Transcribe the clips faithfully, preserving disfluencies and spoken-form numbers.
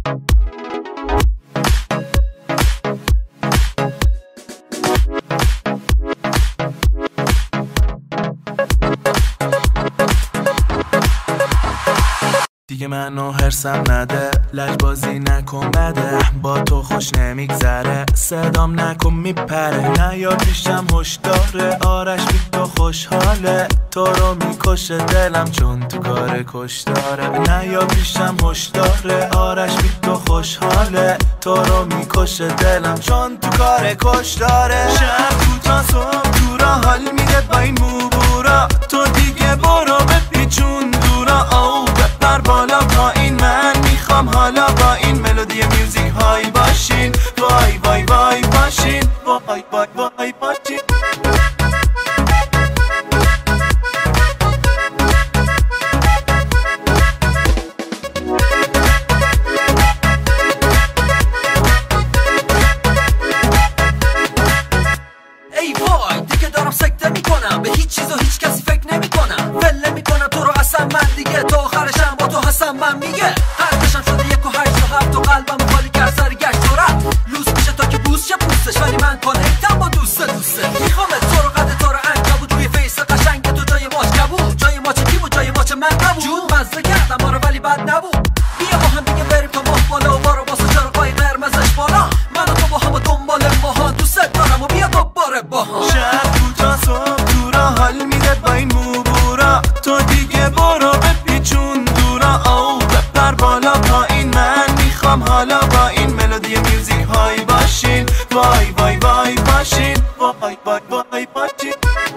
دیگه منو هرسم نده، لجبازی نکن بده، با تو خوش نمیگذره، صدام نکن میپره. نه یا پیشم هشداره، آرش بی تو خوشحاله، تو رو میکشه دلم چون تو کار کشداره. نه یا پیشم هشداره، آرش بی تو خوشحاله، تو رو میکشه دلم چون تو کار کشداره. شب تو تا صبح تو را حال میده با این موبورا، تو دیگه برو بپیچون دورا. او بپر بالا پایین، من میخوام حالا با این ملودی میوزیک های باشین. وای وای وای باشین، وای وای وای باشین. ای وای دیگه دارم سکته میکنم، به هیچ چیز و هیچ کسی فکر نمیکنم. فله میکنم تو رو اصلا من دیگه، تو آخرشم با تو هستم من میگه. هر دشم شده یک و هشت و هفت و قلبم خالی کرد سر گشت و رفت. لوس میشه تا که بوس چه پوستش، ولی من کانکتم با دوست دوسته. میخوام تو رو قد تو رو عنکبوت، روی فیس قشنگ تو جای ماچ کبود. جای ماچ کی بود جای ماچ من نبود. جون مزه کردم آره ولی بد نبود. بیا با هم دیگه بریم تا ماه بالا و بارو واسه چراغای قرمزش بالا. من و تو با هم و دنبال ماها، دوست دارم و بیا دوباره با هم. شب تو تا صبح تو را حال میده با این موبورا، تو دیگه برو بپیچون دورا. او بپر بالا پایین، من میخوام حالا با این ملودی میوزیک های باشین. وای وای وای باشین، وای وای وای باشین.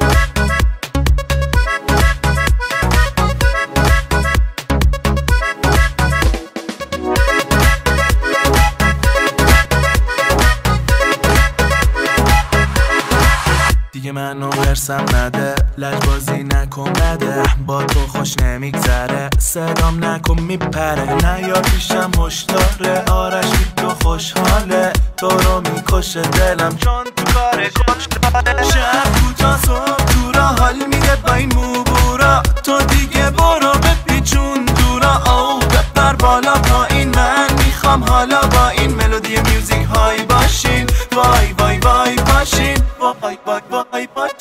دیگه منو هرسم نده، لجبازی نکن بده، با تو خوش نمیگذره، صدام نکن میپره. نه یا پیشم هشداره، آرش بی تو خوشحاله، تو رو میکشه دلم چون تو کار کشداره. شب تو تا صبح تو را حال میده با این موبورا، تو دیگه برو بپیچون دورا. او بپر بالا پایین، من میخوام حالا با این ملودی میوزیک های باشین. وای وای وای باشین، وای وای وای باشین.